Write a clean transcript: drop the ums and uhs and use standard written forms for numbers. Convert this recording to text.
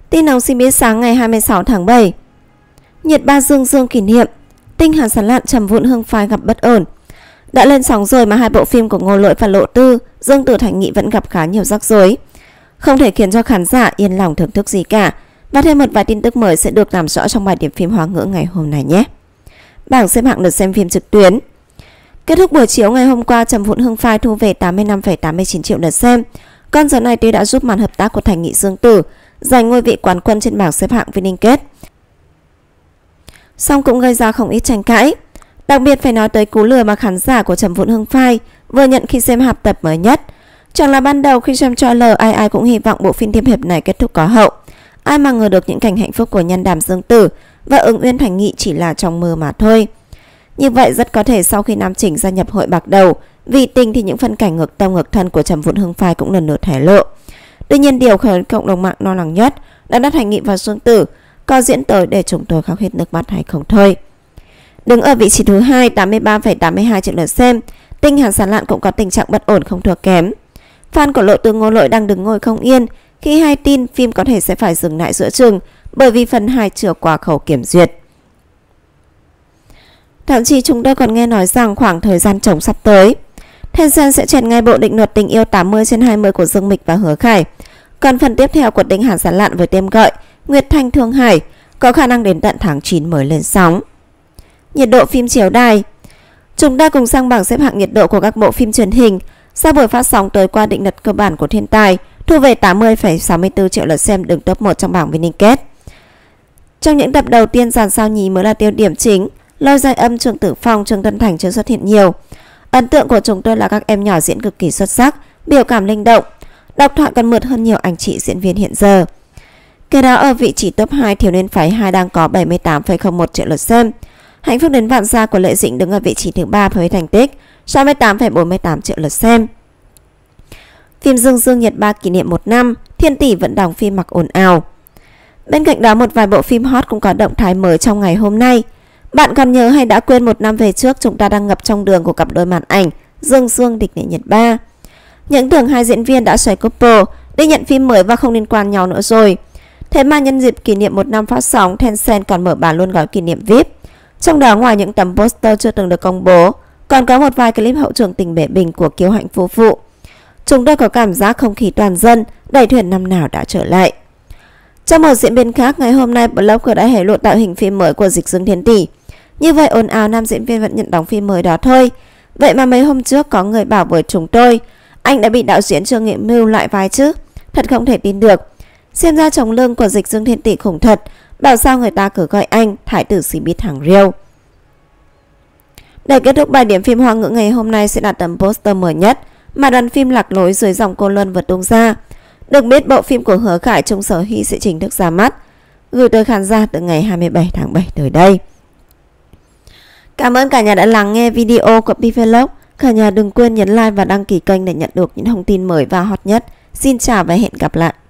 Tin nóng xin biết sáng ngày 26 tháng 7. Nhiệt ba dương kỷ niệm, Tinh Hàn Sán Lạn Trầm Vụn Hương Phai gặp bất ổn. Đã lên sóng rồi mà hai bộ phim của Ngô Lỗi và Lộ Tư, Dương Tử Thành Nghị vẫn gặp khá nhiều rắc rối, không thể khiến cho khán giả yên lòng thưởng thức gì cả. Và thêm một vài tin tức mới sẽ được làm rõ trong bài điểm phim Hoa ngữ ngày hôm nay nhé. Bảng xếp hạng lượt xem phim trực tuyến. Kết thúc buổi chiếu ngày hôm qua, Trầm Vụn Hương Phai thu về 85,89 triệu lượt xem. Con số này tuy đã giúp màn hợp tác của Thành Nghị Dương Tử giành ngôi vị quán quân trên bảng xếp hạng Vinh Kết, song cũng gây ra không ít tranh cãi. Đặc biệt phải nói tới cú lừa mà khán giả của Trầm Vụn Hương Phai vừa nhận khi xem hạp tập mới nhất. Chẳng là ban đầu khi xem trailer ai cũng hy vọng bộ phim thiêm hiệp này kết thúc có hậu. Ai mà ngờ được những cảnh hạnh phúc của Nhân Đàm Dương Tử và Ứng Uyên Thành Nghị chỉ là trong mơ mà thôi. Như vậy rất có thể sau khi Nam Chỉnh gia nhập hội bạc đầu vì tình thì những phân cảnh ngược tâm ngược thân của Trầm Vụn Hương Phai cũng lần lượt hé lộ. Tuy nhiên điều khiến cộng đồng mạng lo lắng nhất đã đặt Thành Nghị và Dương Tử có diễn tới để chúng tôi khóc hết nước mắt hay không thôi. Đứng ở vị trí thứ 2, 83,82 triệu lượt xem, Tinh Hàn Sán Lạn cũng có tình trạng bất ổn không thua kém. Fan của Lộ Tư Ngô Lỗi đang đứng ngồi không yên khi hay tin phim có thể sẽ phải dừng lại giữa chừng bởi vì phần 2 chưa qua khâu kiểm duyệt. Thậm chí chúng tôi còn nghe nói rằng khoảng thời gian trống sắp tới, Tencent sẽ triển ngay bộ định luật Tình yêu 80/20 của Dương Mịch và Hứa Khải. Còn phần tiếp theo của Tinh Hàn Sán Lạn với tên gọi Nguyệt Thanh Thương Hải có khả năng đến tận tháng 9 mới lên sóng. Nhiệt độ phim chiếu đài. Chúng ta cùng sang bảng xếp hạng nhiệt độ của các bộ phim truyền hình. Sau buổi phát sóng tối qua, Định luật cơ bản của Thiên Tài thu về 80,64 triệu lượt xem, đứng top 1 trong bảng Vinh Kết. Trong những tập đầu tiên, dàn sao nhí mới là tiêu điểm chính. Lôi Giai Âm, Trương Tử Phong, Trương Tân Thành chưa xuất hiện nhiều. Ấn tượng của chúng tôi là các em nhỏ diễn cực kỳ xuất sắc, biểu cảm linh động, độc thoại còn mượt hơn nhiều anh chị diễn viên hiện giờ. Kế đó ở vị trí top 2, Thiếu Niên Phái 2 đang có 78,01 triệu lượt xem. Hạnh Phúc Đến Vạn Gia của Lệ Dĩnh đứng ở vị trí thứ 3 với thành tích 68,48 triệu lượt xem. Phim Dương Nhiệt Ba kỷ niệm 1 năm, Thiên Tỷ vẫn đóng phim mặc ồn ào. Bên cạnh đó một vài bộ phim hot cũng có động thái mới trong ngày hôm nay. Bạn còn nhớ hay đã quên 1 năm về trước chúng ta đang ngập trong đường của cặp đôi màn ảnh Dương Địch Nệ Nhiệt Ba. Những tưởng hai diễn viên đã xoay couple đi nhận phim mới và không liên quan nhau nữa rồi. Thế mà nhân dịp kỷ niệm 1 năm phát sóng, Tencent còn mở bán luôn gói kỷ niệm VIP. Trong đó ngoài những tấm poster chưa từng được công bố, còn có một vài clip hậu trường tình bể bình của Kiều Hạnh夫phụ. Chúng tôi có cảm giác không khí toàn dân, đẩy thuyền năm nào đã trở lại. Trong một diễn biến khác, ngày hôm nay blogger đã hé lộ tạo hình phim mới của Dịch Dương Thiên Tỷ. Như vậy ồn ào nam diễn viên vẫn nhận đóng phim mới đó thôi. Vậy mà mấy hôm trước có người bảo với chúng tôi, anh đã bị đạo diễn Trương Nghệ Mưu lại vai chứ. Thật không thể tin được. Xem ra chồng lương của Dịch Dương Thiên Tỷ khủng thật. Bảo sao người ta cứ gọi anh Thái tử Cbiz hàng riêu. Để kết thúc bài điểm phim Hoa ngữ ngày hôm nay sẽ là tấm poster mới nhất mà đoàn phim Lạc Lối dưới dòng Cô Luân vừa tung ra. Được biết bộ phim của Hứa Khải, Trung Sở Hy sẽ chính thức ra mắt, gửi tới khán giả từ ngày 27 tháng 7 tới đây. Cảm ơn cả nhà đã lắng nghe video của Pvlog. Cả nhà đừng quên nhấn like và đăng ký kênh để nhận được những thông tin mới và hot nhất. Xin chào và hẹn gặp lại.